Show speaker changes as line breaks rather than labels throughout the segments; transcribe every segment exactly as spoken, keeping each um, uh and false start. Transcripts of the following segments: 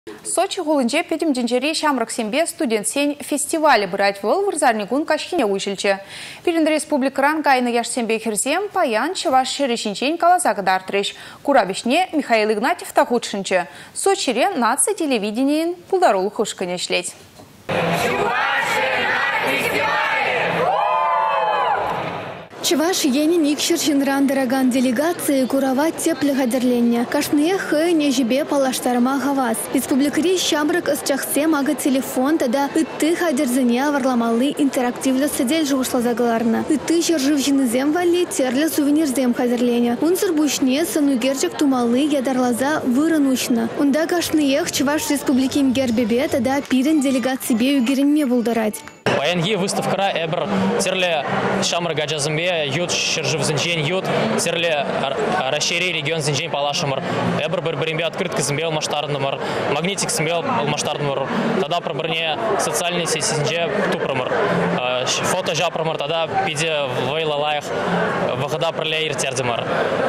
Сочи гулынже педимденжери шамраксембе студент-сень фестивалі брать выл вырзарнигун кашкине уйшылчы. Пирин республикаран кайны яшсембе херзем паян чеваш шерешинчен калазагыда артрыш. Курабишне Михаил Игнатьев тахутшынчы. Сочире нация телевидениен пулдарул хушкыне шлеть.
Чуваш енин икшершин рандыраган делегации курават теплых одерленья. Кашные хэ не жебе палаштарма гавас. Республикари шамрак с чахсе мага телефон тада ытты хадерзыне варламалы интерактивлы садель жушла загларна. Ытты жерживжины зем вали терлі сувенир зем хадерленья. Унсыр бушне санугерчик тумалы ядарлаза выранушна. Унда кашныех чуваш республики мгербебе тада пирен делегации бе югеренме булдарать.
Паянги выставкара эбр терле шамры гаджазымбе ют шержив зинчен ют терле расшири регион зинчен палашымыр эбр бір бірімбе открытка зимбе масштабнымыр магнитик зимбе масштабнымыр тогда пробырне социальный сетинже тупрымыр фото жапрымыр тогда пиде вейлалаях выхода пролеер тердимыр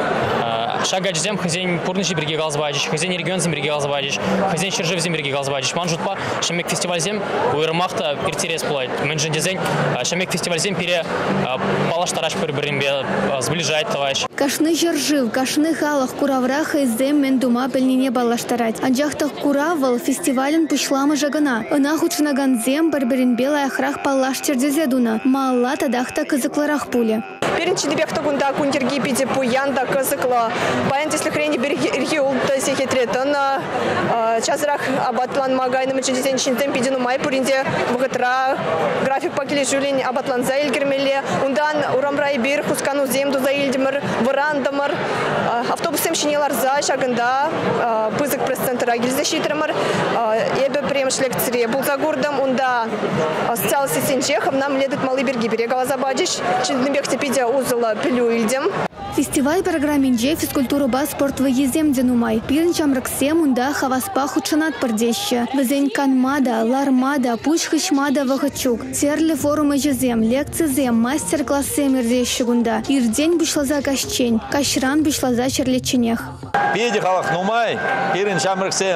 шага ждем хозяин пурничи береги галзбадич хозяин регион зимберги галзбадич хозяин шержив зимберги галзбадич манжутпа шамек фестиваль зем уйрмахта пертерес плой менжен дизайн шамек фестиваль зем пере палаштараш бір-бірінбе сближает товарищ.
Кашны жержив, кашны халах куравраха издем мен дума пельнине балаштарать. Анжахтах куравал фестивален пушламы жагана. Ына хучнаган зем бір-бірінбе лайхрах палаштердезе дуна. Малла тадахта кызыкларах пуле.
Перенчили бехтагунда кундерги пиде пуянда кызыкла. Паян если хрени берги улта сехетретан часрах абатлан магайным чедесен чинтем пидину май пуринде богатра график пакели жулень абатлан заил гермеле ундан урамрай бир хускану земду заилдимер варандамар автобусем шинелар за шагында пызык пресс-центра гильзащитрамар ебе премшлек цре булзагурдам унда социал сесенчехам нам ледет малый берги берегала забадиш чиндебехте пиде узыла пилю ильдем.
Фестиваль программинже физкультура ба спорт выездем денумай. Пирн чамраксем унда хаваспа худшанат пардеща. Везень канмада, лармада, пучхышмада вахачук. Терле форумы жезем, лекции зем, мастер-классы мердеща гунда. Ирдень бушлаза кашчень, кашран бушлаза черлеченех.
Педи халах нумай, пирн чамраксем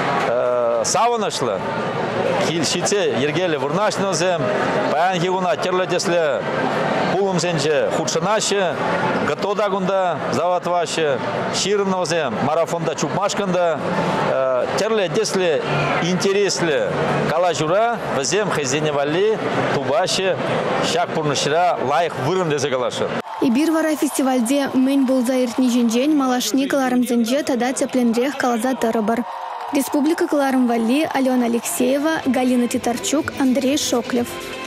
саванашлы. Хилшице ергеле вурнашно зем, паян хигуна терлетесле пулум сенче худшанаще, готода гунда заватваще, ширного зем, марафонда чупмашканда, терле десле интересле калажура, зем хезеневали, тубаще, шак пурнышира лайх вырын дезе калашы.
Ибир вара фестивальде мен булза иртниженжен малашни каларым зенже тада тепленрех калаза тарабар. Республика Кларым Вали, Алена Алексеева, Галина Титарчук, Андрей Шоклев.